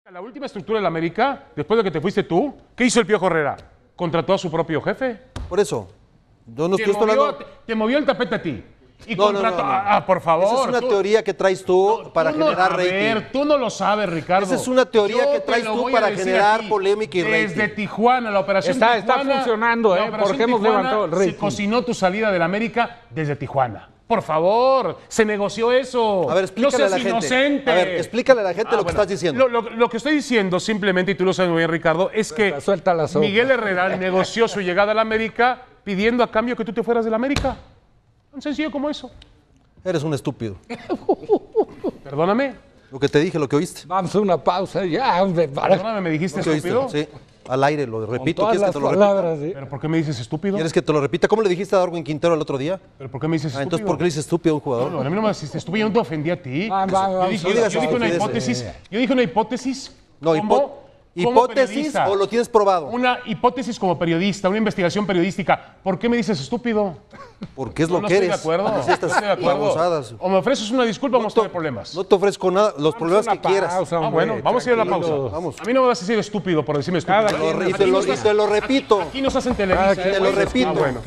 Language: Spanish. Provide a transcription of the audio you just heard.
La última estructura de la América, después de que te fuiste tú, ¿qué hizo el Piojo Herrera? Contrató a su propio jefe. Por eso. Yo no estoy hablando... Te movió el tapete a ti. Y No, contrató... no. por favor. Esa es una teoría que traes tú para generar rating. A ver, tú no lo sabes, Ricardo. Esa es una teoría que traes tú para generar polémica y rating. Desde Tijuana, la operación Está Tijuana... funcionando, porque hemos levantado el rating. Se cocinó tu salida del América desde Tijuana. Por favor, se negoció eso. A ver, explícale a la gente. Inocente. A ver, explícale a la gente lo que estás diciendo. Lo que estoy diciendo simplemente, y tú lo sabes muy bien, Ricardo, es que Miguel Herrera negoció su llegada a la América pidiendo a cambio que tú te fueras de la América. Tan sencillo como eso. Eres un estúpido. Perdóname. Lo que te dije, lo que oíste. Vamos a una pausa ya, hombre. Perdóname, ¿me dijiste estúpido? Sí, al aire, lo repito. Con ¿Quieres todas que te las lo repita? palabras, ¿sí? ¿Pero por qué me dices estúpido? ¿Quieres que te lo repita? ¿Cómo le dijiste a Darwin Quintero el otro día? ¿Pero por qué me dices estúpido? Entonces, ¿por qué le dices estúpido a un jugador? No, a mí no me dijiste estúpido, yo no te ofendí a ti. Yo dije una hipótesis. Yo dije una hipótesis. No, ¿hipótesis o lo tienes probado? Una hipótesis como periodista, una investigación periodística. ¿Por qué me dices estúpido? Porque es lo No que estoy eres. de acuerdo. Así estas No estoy de acuerdo. babosadas. O me ofreces una disculpa o vamos a tener problemas. No te ofrezco nada, los problemas que quieras. Bueno, vamos a ir a la pausa. Vamos. A mí no me vas a decir estúpido por decirme estúpido. Y te lo repito. Aquí nos hacen Televisa. Te lo repito. Bueno.